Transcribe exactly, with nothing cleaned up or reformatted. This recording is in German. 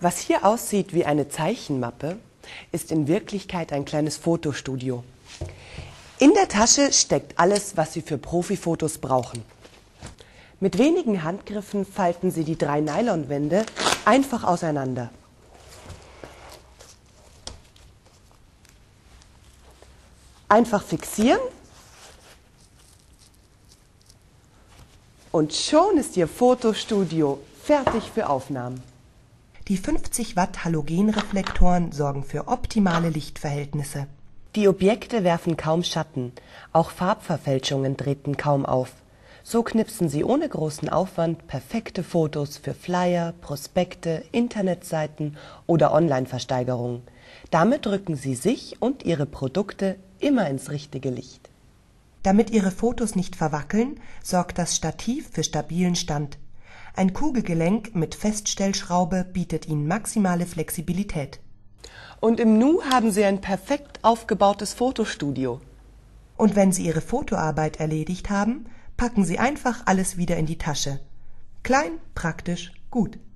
Was hier aussieht wie eine Zeichenmappe, ist in Wirklichkeit ein kleines Fotostudio. In der Tasche steckt alles, was Sie für Profifotos brauchen. Mit wenigen Handgriffen falten Sie die drei Nylonwände einfach auseinander. Einfach fixieren und schon ist Ihr Fotostudio fertig für Aufnahmen. Die fünfzig Watt Halogenreflektoren sorgen für optimale Lichtverhältnisse. Die Objekte werfen kaum Schatten, auch Farbverfälschungen treten kaum auf. So knipsen Sie ohne großen Aufwand perfekte Fotos für Flyer, Prospekte, Internetseiten oder Online-Versteigerungen. Damit rücken Sie sich und Ihre Produkte immer ins richtige Licht. Damit Ihre Fotos nicht verwackeln, sorgt das Stativ für stabilen Stand. Ein Kugelgelenk mit Feststellschraube bietet Ihnen maximale Flexibilität. Und im Nu haben Sie ein perfekt aufgebautes Fotostudio. Und wenn Sie Ihre Fotoarbeit erledigt haben, packen Sie einfach alles wieder in die Tasche. Klein, praktisch, gut.